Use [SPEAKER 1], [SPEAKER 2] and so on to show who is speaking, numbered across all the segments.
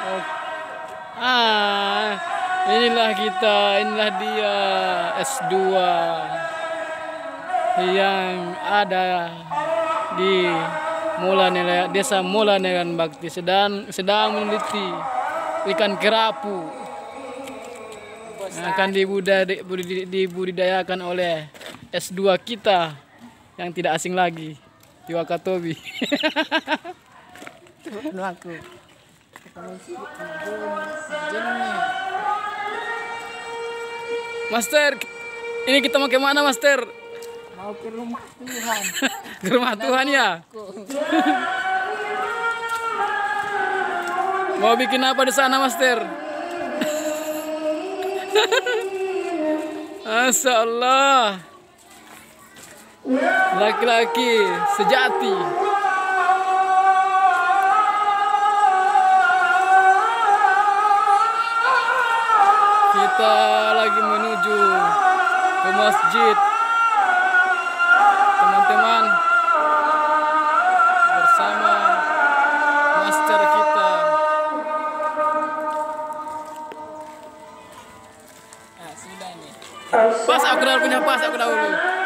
[SPEAKER 1] Inilah kita, inilah dia S2 yang ada di Desa Mulaneran Bakti, sedang meneliti ikan kerapu yang akan dibudidayakan oleh S2 kita yang tidak asing lagi, di Wakatobi.
[SPEAKER 2] Aku.
[SPEAKER 1] Master, ini kita mau kemana, Master?
[SPEAKER 2] Mau ke rumah Tuhan.
[SPEAKER 1] Ke rumah Tuhan ya? Mau bikin apa di sana, Master? Masya Allah, laki-laki sejati. Kita lagi menuju ke masjid, teman-teman, bersama master kita.
[SPEAKER 2] Sudah nih.
[SPEAKER 1] Pas aku dahulu punya pas aku dahulu.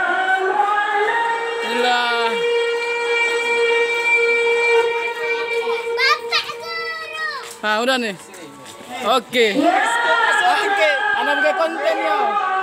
[SPEAKER 1] Inilah udah nih. Oke. Anak pakai konten ya.